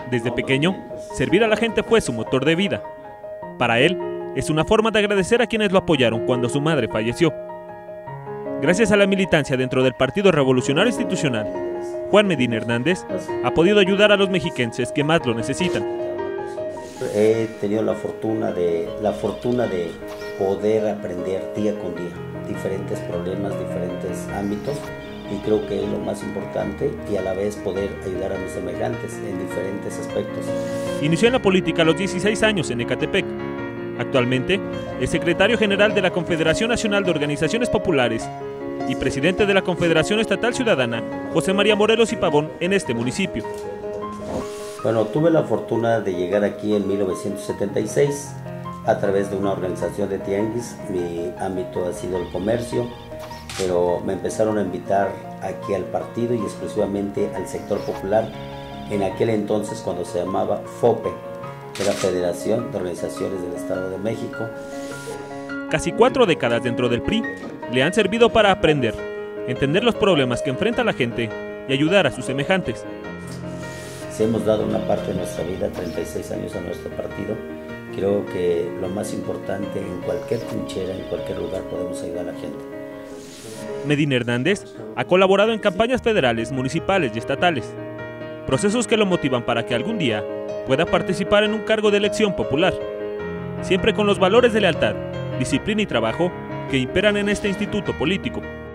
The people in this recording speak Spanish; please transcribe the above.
Desde pequeño, servir a la gente fue su motor de vida. Para él, es una forma de agradecer a quienes lo apoyaron cuando su madre falleció. Gracias a la militancia dentro del Partido Revolucionario Institucional, Juan Medina Hernández ha podido ayudar a los mexiquenses que más lo necesitan. He tenido la fortuna de poder aprender día con día diferentes problemas, diferentes ámbitos, y creo que es lo más importante, y a la vez poder ayudar a mis semejantes en diferentes aspectos. Inició en la política a los 16 años en Ecatepec. Actualmente es secretario general de la Confederación Nacional de Organizaciones Populares y presidente de la Confederación Estatal Ciudadana José María Morelos y Pavón en este municipio. Bueno, tuve la fortuna de llegar aquí en 1976 a través de una organización de tianguis. Mi ámbito ha sido el comercio, pero me empezaron a invitar aquí al partido y exclusivamente al sector popular, en aquel entonces cuando se llamaba FOPE, que era Federación de Organizaciones del Estado de México. Casi 4 décadas dentro del PRI le han servido para aprender, entender los problemas que enfrenta la gente y ayudar a sus semejantes. Si hemos dado una parte de nuestra vida, 36 años a nuestro partido, creo que lo más importante, en cualquier trinchera, en cualquier lugar, podemos ayudar a la gente. Medina Hernández ha colaborado en campañas federales, municipales y estatales, procesos que lo motivan para que algún día pueda participar en un cargo de elección popular, siempre con los valores de lealtad, disciplina y trabajo que imperan en este instituto político.